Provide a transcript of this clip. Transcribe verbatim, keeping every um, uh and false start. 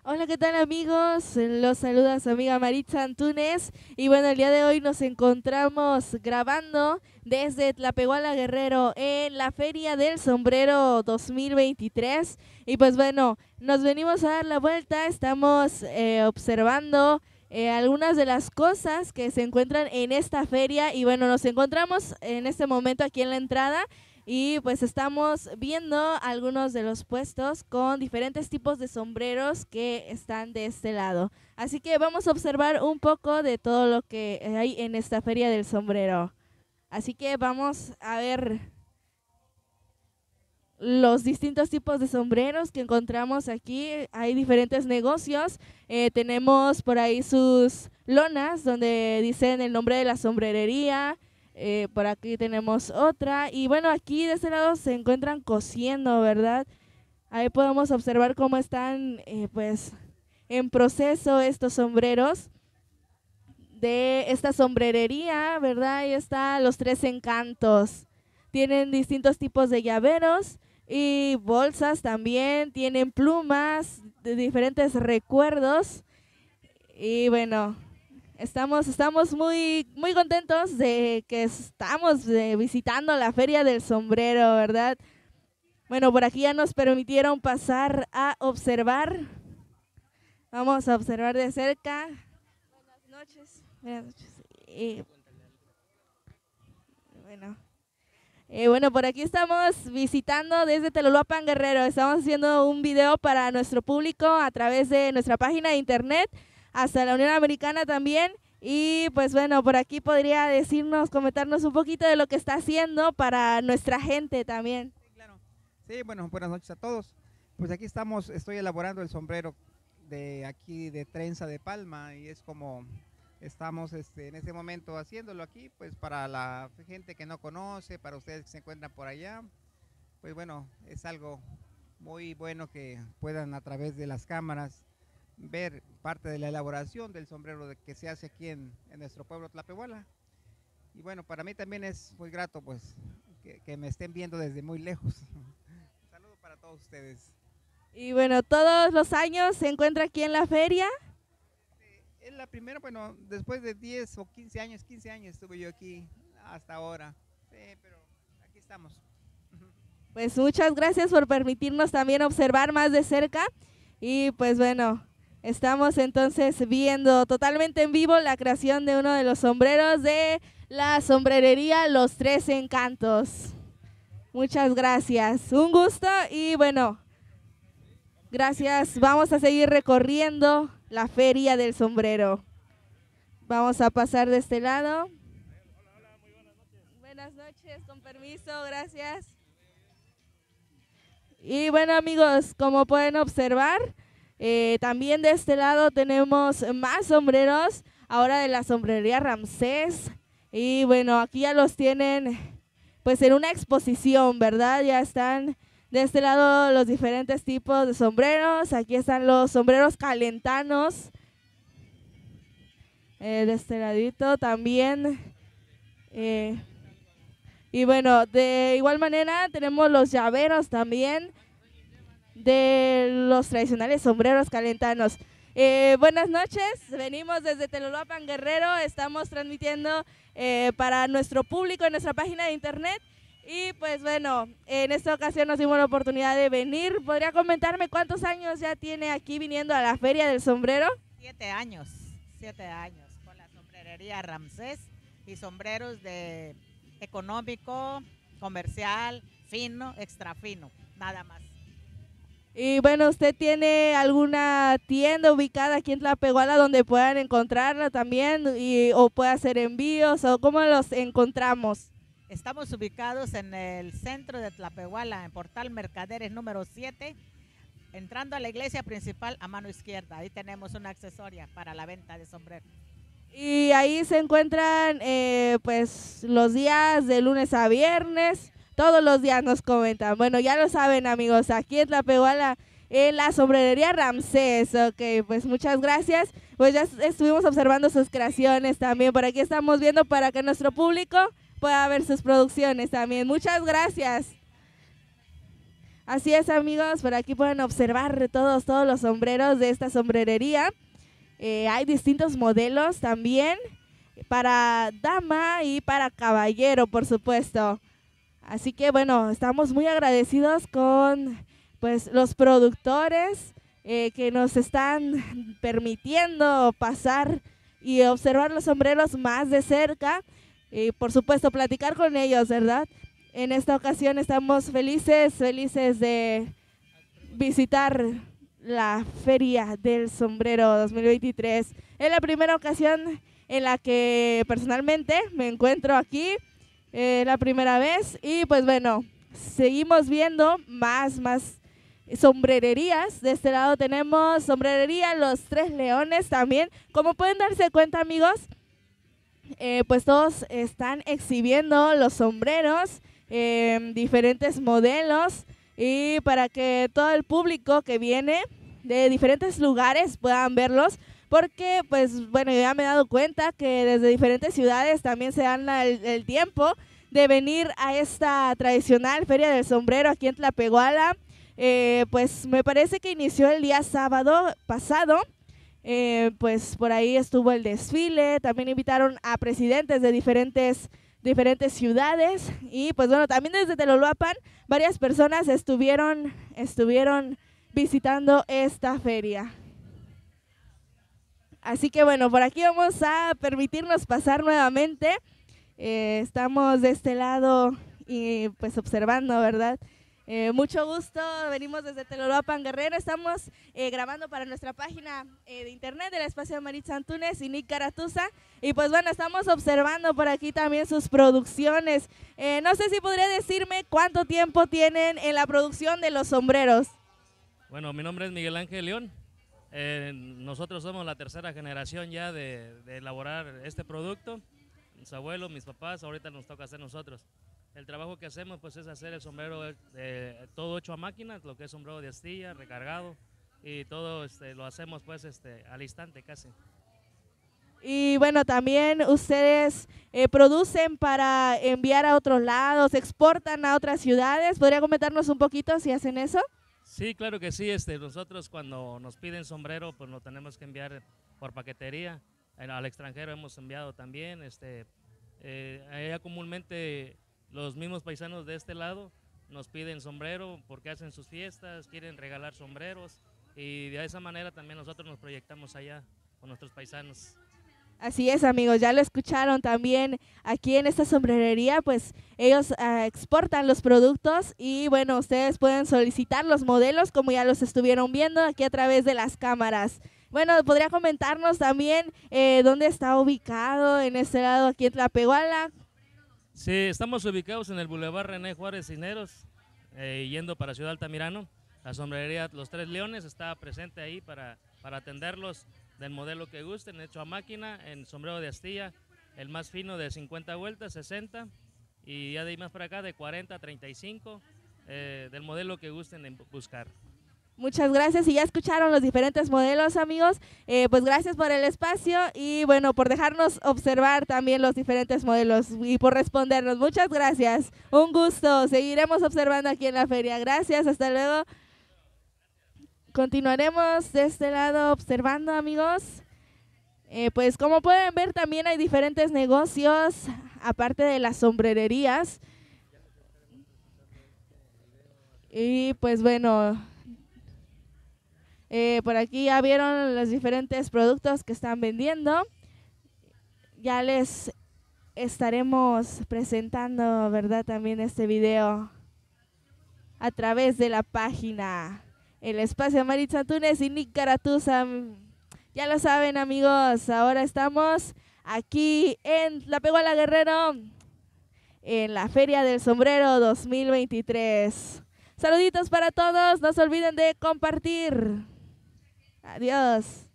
Hola, ¿qué tal amigos? Los saluda su amiga Maritza Antunes y bueno, el día de hoy nos encontramos grabando desde Tlapehuala Guerrero en la Feria del Sombrero dos mil veintitrés y pues bueno, nos venimos a dar la vuelta, estamos eh, observando eh, algunas de las cosas que se encuentran en esta feria y bueno, nos encontramos en este momento aquí en la entrada. Y pues estamos viendo algunos de los puestos con diferentes tipos de sombreros que están de este lado. Así que vamos a observar un poco de todo lo que hay en esta feria del sombrero. Así que vamos a ver los distintos tipos de sombreros que encontramos aquí. Hay diferentes negocios. Eh, tenemos por ahí sus lonas donde dicen el nombre de la sombrerería. Eh, por aquí tenemos otra y bueno, aquí de este lado se encuentran cosiendo, ¿verdad? Ahí podemos observar cómo están eh, pues en proceso estos sombreros de esta sombrerería, ¿verdad? Ahí está los tres encantos. Tienen distintos tipos de llaveros y bolsas también, tienen plumas de diferentes recuerdos y bueno, Estamos, estamos muy, muy contentos de que estamos eh, visitando la Feria del Sombrero, ¿verdad? Bueno, por aquí ya nos permitieron pasar a observar. Vamos a observar de cerca. Buenas noches. Buenas noches. Y, bueno, eh, bueno, por aquí estamos visitando desde Teloloapan Guerrero. Estamos haciendo un video para nuestro público a través de nuestra página de internet, hasta la Unión Americana también. Y pues bueno, por aquí podría decirnos, comentarnos un poquito de lo que está haciendo para nuestra gente también. Sí, claro. Sí, bueno, buenas noches a todos. Pues aquí estamos, estoy elaborando el sombrero de aquí de trenza de palma y es como estamos este, en este momento haciéndolo aquí, pues para la gente que no conoce, para ustedes que se encuentran por allá, pues bueno, es algo muy bueno que puedan a través de las cámaras ver parte de la elaboración del sombrero de, que se hace aquí en, en nuestro pueblo Tlapehuala. Y bueno, para mí también es muy grato pues que, que me estén viendo desde muy lejos. Un saludo para todos ustedes. Y bueno, todos los años se encuentra aquí en la feria. Eh, es la primera, bueno, después de diez o quince años, quince años estuve yo aquí hasta ahora. Sí, pero aquí estamos. Pues muchas gracias por permitirnos también observar más de cerca. Y pues bueno, estamos entonces viendo totalmente en vivo la creación de uno de los sombreros de la sombrerería Los Tres Encantos. Muchas gracias, un gusto y bueno, gracias. Vamos a seguir recorriendo la Feria del Sombrero. Vamos a pasar de este lado. Buenas noches, con permiso, gracias. Y bueno amigos, como pueden observar, Eh, también de este lado tenemos más sombreros, ahora de la sombrería Ramsés. Y bueno, aquí ya los tienen pues en una exposición, ¿verdad? Ya están de este lado los diferentes tipos de sombreros. Aquí están los sombreros calentanos. Eh, de este ladito también. Eh, y bueno, de igual manera tenemos los llaveros también, de los tradicionales sombreros calentanos. Eh, buenas noches, venimos desde Teloloapan Guerrero, estamos transmitiendo eh, para nuestro público en nuestra página de internet y pues bueno, en esta ocasión nos dimos la oportunidad de venir. ¿Podría comentarme cuántos años ya tiene aquí viniendo a la Feria del Sombrero? Siete años, siete años con la sombrerería Ramsés y sombreros de económico, comercial, fino, extra fino, nada más. Y bueno, ¿usted tiene alguna tienda ubicada aquí en Tlapehuala donde puedan encontrarla también y, o puede hacer envíos o cómo los encontramos? Estamos ubicados en el centro de Tlapehuala, en Portal Mercaderes número siete, entrando a la iglesia principal a mano izquierda. Ahí tenemos una accesoria para la venta de sombreros. Y ahí se encuentran eh, pues los días de lunes a viernes. Todos los días nos comentan. Bueno, ya lo saben amigos, aquí en Tlapehuala, en la sombrerería Ramsés. Ok, pues muchas gracias. Pues ya estuvimos observando sus creaciones también. Por aquí estamos viendo para que nuestro público pueda ver sus producciones también. Muchas gracias. Así es, amigos, por aquí pueden observar todos, todos los sombreros de esta sombrerería. Eh, hay distintos modelos también para dama y para caballero, por supuesto. Así que bueno, estamos muy agradecidos con pues los productores eh, que nos están permitiendo pasar y observar los sombreros más de cerca y por supuesto platicar con ellos, ¿verdad? En esta ocasión estamos felices, felices de visitar la Feria del Sombrero dos mil veintitrés. Es la primera ocasión en la que personalmente me encuentro aquí, eh, la primera vez, y pues bueno, seguimos viendo más, más sombrererías. De este lado tenemos sombrerería Los Tres Leones también. Como pueden darse cuenta, amigos, eh, pues todos están exhibiendo los sombreros, eh, diferentes modelos, y para que todo el público que viene de diferentes lugares puedan verlos, porque pues bueno, yo ya me he dado cuenta que desde diferentes ciudades también se dan el, el tiempo de venir a esta tradicional Feria del Sombrero aquí en Tlapehuala. Eh, pues me parece que inició el día sábado pasado, eh, pues por ahí estuvo el desfile, también invitaron a presidentes de diferentes diferentes ciudades y pues bueno, también desde Telolapan varias personas estuvieron, estuvieron visitando esta feria. Así que bueno, por aquí vamos a permitirnos pasar nuevamente. Eh, estamos de este lado y pues observando, ¿verdad? Eh, mucho gusto, venimos desde Telolapan, Guerrero, estamos eh, grabando para nuestra página eh, de internet del espacio de Maritza Antunes y Nick Caratuza, y pues bueno, estamos observando por aquí también sus producciones. Eh, no sé si podría decirme cuánto tiempo tienen en la producción de los sombreros. Bueno, mi nombre es Miguel Ángel León, eh, nosotros somos la tercera generación ya de, de elaborar este producto, mis abuelos, mis papás, ahorita nos toca hacer nosotros. El trabajo que hacemos pues es hacer el sombrero eh, todo hecho a máquina, lo que es sombrero de astilla, recargado, y todo este, lo hacemos pues este, al instante casi. Y bueno, también ustedes eh, producen para enviar a otros lados, exportan a otras ciudades. ¿Podría comentarnos un poquito si hacen eso? Sí, claro que sí. Este, nosotros cuando nos piden sombrero pues lo tenemos que enviar por paquetería. Al extranjero hemos enviado también. Este, eh, allá comúnmente los mismos paisanos de este lado nos piden sombrero porque hacen sus fiestas, quieren regalar sombreros, y de esa manera también nosotros nos proyectamos allá con nuestros paisanos. Así es, amigos, ya lo escucharon también aquí en esta sombrerería, pues ellos uh, exportan los productos y bueno, ustedes pueden solicitar los modelos como ya los estuvieron viendo aquí a través de las cámaras. Bueno, ¿podría comentarnos también eh, dónde está ubicado en este lado aquí en Tlapehuala? Sí, estamos ubicados en el Boulevard René Juárez Cisneros, eh, yendo para Ciudad Altamirano. La sombrerería Los Tres Leones está presente ahí para, para atenderlos del modelo que gusten, hecho a máquina, en sombrero de astilla, el más fino de cincuenta vueltas, sesenta, y ya de ahí más para acá de cuarenta a treinta y cinco, eh, del modelo que gusten buscar. Muchas gracias, y ya escucharon los diferentes modelos, amigos. Eh, pues gracias por el espacio y bueno, por dejarnos observar también los diferentes modelos y por respondernos. Muchas gracias, un gusto. Seguiremos observando aquí en la feria. Gracias, hasta luego. Continuaremos de este lado observando, amigos. Eh, pues como pueden ver, también hay diferentes negocios, aparte de las sombrererías. Y pues bueno, Eh, por aquí ya vieron los diferentes productos que están vendiendo. Ya les estaremos presentando, ¿verdad? También este video a través de la página El Espacio Maritza Antunes y Nick Caratuza. Ya lo saben, amigos, ahora estamos aquí en Tlapehuala, Guerrero, en la Feria del Sombrero dos mil veintitrés. Saluditos para todos, no se olviden de compartir. Adiós.